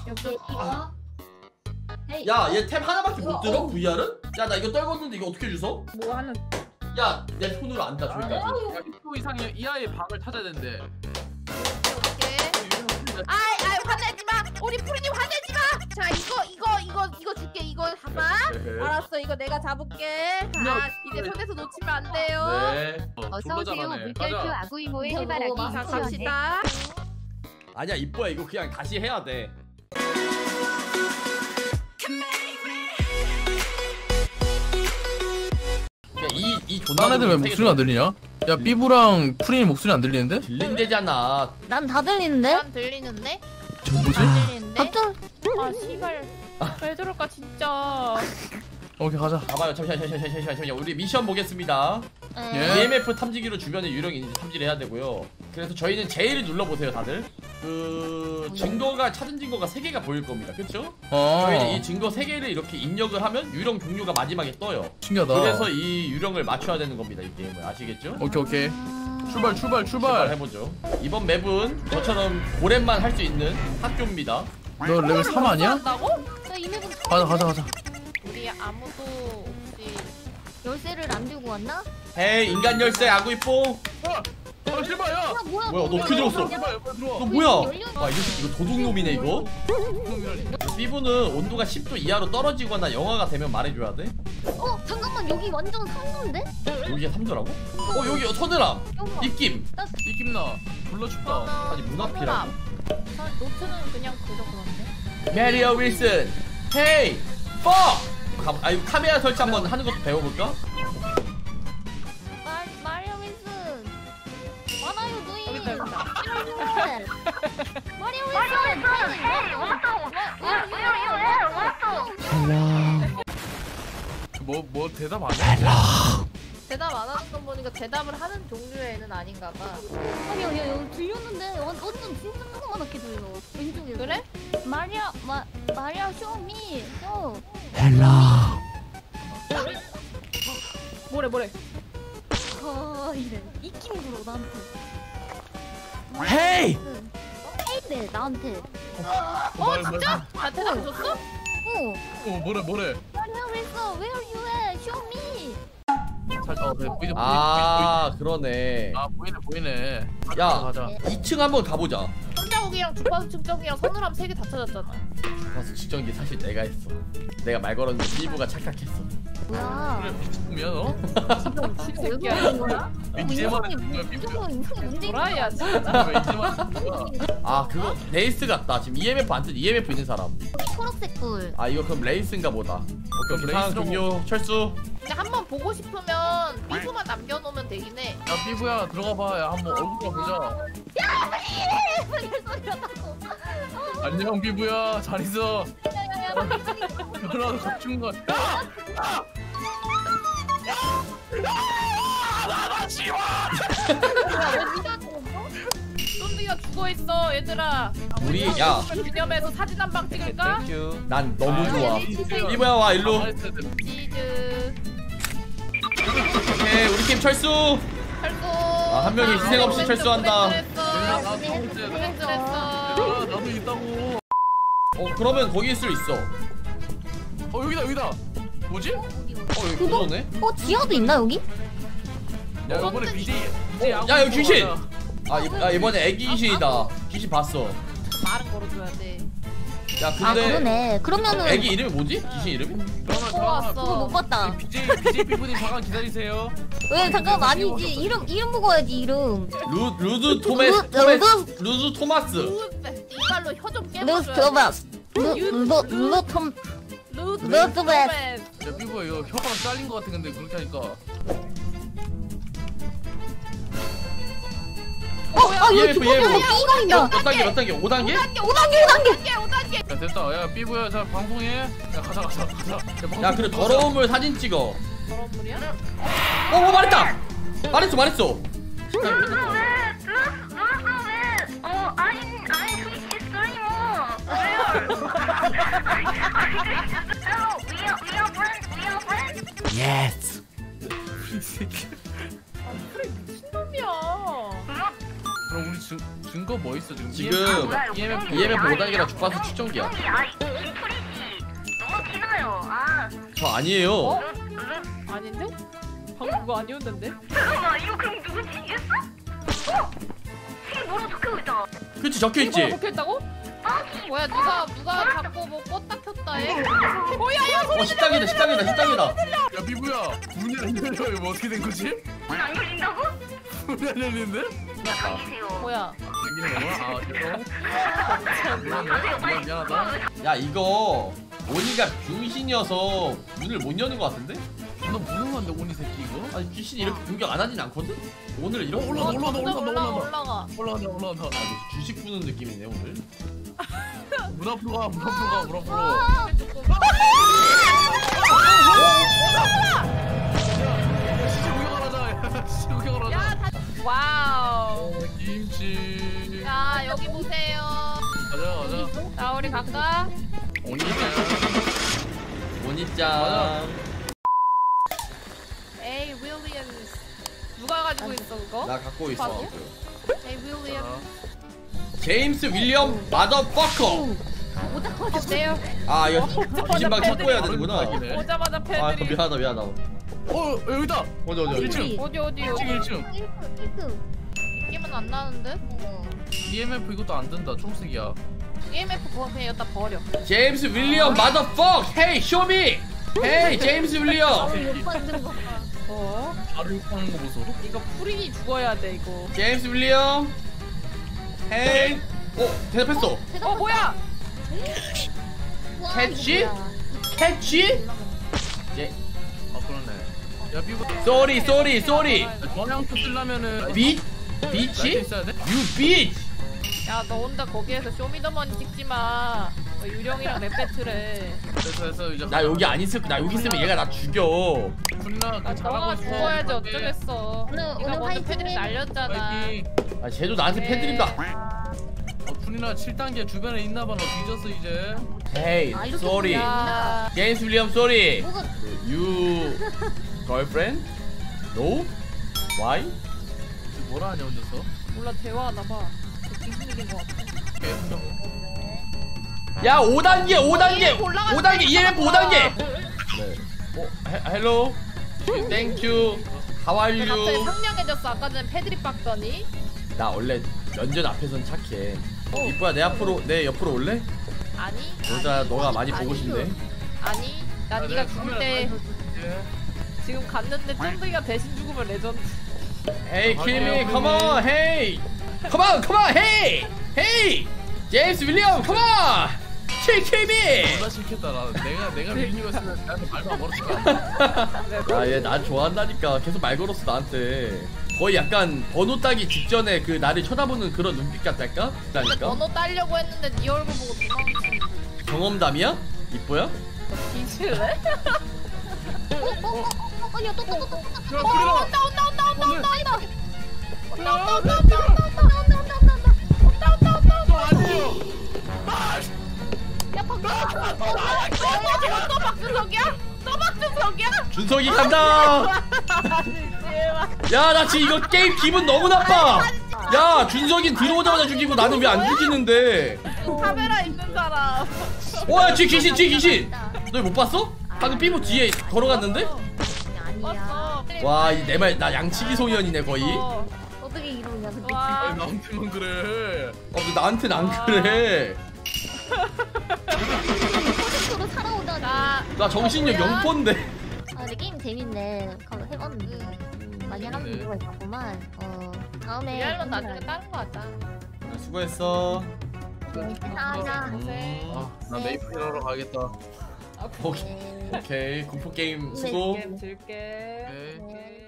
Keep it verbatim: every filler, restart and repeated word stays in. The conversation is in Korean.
여기 이거. 야, 얘 탭 하나밖에 못 들어? 브이알은? 야, 나 이거 떨궜는데 이거 어떻게 주워? 뭐 하는? 야, 내 손으로 안다 저기까지. 일 초 이상의 이 아이의 방을 찾아야 되는데. 오케이. 아이 아이 화내지 마. 우리 푸리님 화내지 마. 자 이거 이거 이거 이거 줄게. 이거 잡아. 알았어. 이거 내가 잡을게. 자 이제 손에서 놓치면 안 돼요. 네. 어서오세요 물결표 아구이모의 해바라기 자 갑시다. 아니야, 이뻐야 이거 그냥 다시 해야 돼. 이, 이 딴 애들 왜 목소리가 안 들리냐? 야 삐부랑 프린이 목소리 안 들리는데? 들린대잖아. 난 다 들리는데? 난 들리는데? 저 뭐지? 안 들리는데? 갑자기 아 씨발. 왜 저럴까 진짜. 오케이 가자. 봐봐요. 잠시만, 잠시만, 잠시만, 잠시만. 우리 미션 보겠습니다. 예? 이엠에프 탐지기로 주변의 유령이 이제 탐지를 해야 되고요. 그래서 저희는 제일 눌러보세요, 다들. 그 증거가 찾은 증거가 세 개가 보일 겁니다. 그렇죠? 어. 저희는 이 증거 세 개를 이렇게 입력을 하면 유령 종류가 마지막에 떠요. 신기하다. 그래서 이 유령을 맞춰야 되는 겁니다, 이 게임을. 아시겠죠? 오케이 오케이. 출발 출발 출발. 해보죠. 이번 맵은 저처럼 고렘만 할 수 있는 학교입니다. 너 레벨 삼 아니야? 한다고? 나 이메일 가자 가자 가자. 우리 아무도 혹시 열쇠를 안 들고 왔나? 헤이, 인간 열쇠 아구이뽀. 어 실바야. 야 뭐야? 뭐야, 너 어떻게 들었어? 실바야 빨리 들어와. 너 뭐야? 와, 이 새끼 이거 도둑놈이네 이거. 삐부는 온도가 십 도 이하로 떨어지거나 영하가 되면 말해줘야 돼. 어 잠깐만 여기 완전 상도인데? 여기가 삼 도라고? 어, 여기 서늘함. 입김. 이김나. 졸라 춥다. 아니, 문 앞이라고. 노트는 그냥 그저 그런데. 메리어 윌슨. 헤이. 퍽. 가, 아, 이거 카메라 설치 한번 하는 것도 배워볼까? 마 마리아 윌슨. 많아요 누이. 여기다 여기다. 마리아 윌슨. 뭐뭐 대답 안 해? 대답 안 하는 거 보니까 대답을 하는 종류의 애는 아닌가 봐. 아니 야 여기 들렸는데 완- 완전 진짜 조그맣게 들려. 왼쪽에. 그래? 마리아 마 마리아 쇼미. 어. 뭐래 뭐래. 아 이래. 이낌 불어 나한테. 헤이. 응. 헤이네 나한테. 어 진짜? 아 대답 줬어? 어. 어 뭐래 뭐래. 마리아 윌슨 where are you at? Show me. 살짝 어, 보이네 보이네. 아, 그러네. 아 보이네 보이네. 야. 가자. 이 층 한번 가보자. 손자국이랑 주파수 측정기랑 서늘함 세 개 다 찾았잖아. 주파수 측정기 사실 내가 했어. 내가 말 걸었는데 삐부가 착각했어. 뭐야? 그래 미친놈이야 너? 진짜 왜 그러는 거야? 이제만 인성이 했는 거야 삐부야. 무조건 인성이 문제 있는 뭐라야 진짜. 왜 이제만 했는 거야? 아, 그거 레이스 같다. 지금 이엠에프 안 뜨지? 이엠에프 있는 사람. 초록색 불. 아, 이거 그럼 레이스인가 보다. 오케이, 오케이. 상황 레이스라고. 종료. 철수. 근데 한번 보고 싶으면 삐부만 남겨놓으면 되긴 해. 야 삐부야 들어가 봐. 야 한번 얼굴 보자. 소리 났다고. 안녕 삐부야 잘 있어. 그러다 갇힌 거. 쫀디가 죽어있어 얘들아. 우리, 야. 기념해서 사진 한 방 찍을까? 땡큐. 난 너무 아, 좋아. 삐부야. 삐부야, 와, 일로. 치즈. 오케이, 우리 팀 철수. 철수. 아, 한 명이 희생 없이 철수한다. 나 나도 있어. 그랬어. 야, 나도 있다고. 어, 그러면 거기 있을 수 있어. 어 여기다 여기다. 뭐지? 어, 여기 그러네. 어 지하도 있나 여기? 야 이번에 비제이 비제이 야, 여기 귀신! 아, 이, 아 이번에 애기 귀신이다. 귀신 봤어. 말은 걸어줘야 돼. 야, 아 근데 그러네. 그러면은 애기 이름이 뭐지? 귀신 이름이? 왔어. 그거 못 봤다. 비제이 비제이 피부님 잠깐 기다리세요. 왜 잠깐 아니지 이름 이름 먹어야지 이름. 루 루드 토메스 루- 토메스 루드- 루드 토마스. 이빨로 혀 좀 루스 깨물어줘야 토마스. 루루 루톰 루드 루드 베스. 야 피부야 이거 혀가 잘린 거 같아 근데 그렇게 하니까. 어, 아 이거 이엠에프, 주먹이 이엠에프. 이거인가? 몇 단계 몇 단계? 오 단계? 오 단계 오 단계. 오 단계. 야 됐다. 야 삐부야 자 방송해. 야 가자 가자 가자. 야, 그래 더러운 물 사진 찍어. 더러운 물이야? 어, 어 말했다. 말했어, 말했어. 예스. 이 새끼. 미친놈이야. 그럼 우리 진짜 증, 증거 뭐 있어 지금? 지금 이엠에프 이엠에프 오 단계라 주파수 측정기야. 아이 김프리지 너무 티나요. 아 저 아니에요. 어? 아닌데? 방금 그거 아니었는데? 잠깐만 이거 그럼 누구지? 얘였어? 어? 이게 뭐라고 적혀져 있잖아. 그치 적혀있지? 이거 적혀있다고? 뭐야 누가 누가 자꾸 뭐 껐다 켰다 해? 뭐야 야 어 식당이다 식당이다 식당이다. 야 피부야 문이 안 열려. 이거 어떻게 된 거지? 문 안 열린다고? 문이 안 열리는데? 야 안녕하세요. 뭐야? 당기는 거야? 아 죄송. 미안해. 미안, 미안하다. 야 이거 오니가 병신이어서 문을 못 여는 것 같은데? 너 무능한데 오니 새끼 이거? 아니 귀신이 이렇게 공격 안 하진 않거든? 오늘 이렇게 어, 올라가, 올라가, 올라가, 올라가 올라가. 올라가. 올라간다 올라간다. 아, 주식 부는 느낌이네 오늘. 문 앞으로 가. 문 앞으로 가. 문 앞으로. 야, 시체 구경을 하자. 야, 시체 구경을 하자. 야 다. 와우. 어, 김치. 자 여기 보세요. 가자 가자. 자 우리 갈까? 오니짱. 오니짱. 에이 윌리엄. 누가 가지고 있어 그거? 나 갖고 있어. 바보? 에이 윌리엄. 제임스 윌리엄 마더퍼커. 어때요? 아 이거 귀신방 찾고 해야 되는구나. 오자마자 오자마자 아 패들이. 미안하다 미안하다. 어 여기다. 어디 어디 어디. 일 층. 어디 어디 일 층 어디? 일 층. 게임은 안 나는데? 이엠에프 이것도 안 뜬다. 초록색이야. 이엠에프 그거 그냥 여기다 버려. 제임스 윌리엄 마더퍼. 헤이 쇼미. 헤이 제임스 윌리엄. 어? 바로 욕하는 거 보소. 이거 프린이 죽어야 돼 이거. 제임스 윌리엄. 헤이. 어 대답했어. 어 뭐야? 캐치? 캐치? 아 그러네. 야 피부. 쏘리 쏘리 쏘리. 전향표 쓰려면은 비 라이트 비치? 있어야 돼? 유 비치. 야 너 혼자 거기에서 쇼미더머니 찍지 마. 너 유령이랑 랩 배틀해. 됐어 됐어 이제. 나 여기 안 있을 나 여기 있으면 얘가 나 죽여. 군나 아, 그 잘하고 너가 있어. 죽어야지 네. 어쩌겠어. 오늘- 네가 오늘 먼저 화이팅. 패들이 날렸잖아. 파이팅. 아 쟤도 나한테 네. 패드립다. 어 군이나 칠 단계 주변에 있나봐. 너 뒤졌어 이제. 헤이 아, 이렇게 쏘리. 야, 제임스 윌리엄 쏘리. 뭐가 You girlfriend? No? Why? 지금 뭐라 하냐 혼자서? 몰라 대화하나 봐. 기분이긴 것 같아. 계속. 야 오 단계 오 단계 이엠에프 올라갔어. 오 단계 이엠에프 오 단계. 네. 어 해- 헬로. 땡큐. How are 왜 갑자기 you? 상냥해졌어. 아까 전에 패드립 박더니. 나 원래 면전 앞에선 착해. 어, 이뻐야 내 앞으로 내 옆으로 올래? 아니. 여자 아니, 너가 아니, 많이 보고 아니. 싶네. 아니. 나 네가 죽을 때 지금 갔는데 쫀득이가 대신 죽으면 레전드. Hey kill me, 맞아요, come on, hey, come on, come on, hey, hey, 제임스 윌리엄, come on, kill kill me. 존나 싫겠다. 나 내가 내가 미니였으면 나한테 말도 안 걸었을 거야. 아 얘 난 좋아한다니까 계속 말 걸었어 나한테. 거의 약간 번호 따기 직전에 그 나를 쳐다보는 그런 눈빛 같달까? 근데 그러니까 번호 따려고 했는데 네 얼굴 보고 도망친. 경험담이야? 이뻐야? 뒤질래? 아니야 또또또또 야 어 군이나. 온다 온다 온다 온다 온다 온다. 온다 온다 온다 온다 온다 온다 온다 온다 온다 온다 온다 너 아니요. 야 박준석 또 박준석이야? 또 박준석이야? 준석이 간다. 야 나 지금 이거 게임 기분 너무 나빠. 야 준석이 들어오자마자 죽이고 나는 왜 안 죽이는데? 카메라 있는 사람. 와야 뒤 귀신 뒤 귀신. 너 못 봤어? 방금 삐부 뒤에 걸어갔는데? 봤어. 와 이 내 말 나 양치기 소년이네 거의. 어, 어. 어떻게 이러냐 근데 와. 아니 나한테만 그래. 너 나한테는 안 그래. 프로젝트로 살아오다니 아 나 나 정신력 뭐야? 영포인데. 근데 게임 재밌네 가서 해봤는데 많이 하는 재밌네. 이유가 있었구만 어 다음에 리알론 나중에 다른 거 하자. 수고했어. 재밌다 고생. 아나 메이플 일하러 가겠다. 오케이 네. 오케이 공포 게임 네. 수고. 게임 줄게. 오케이. 오케이.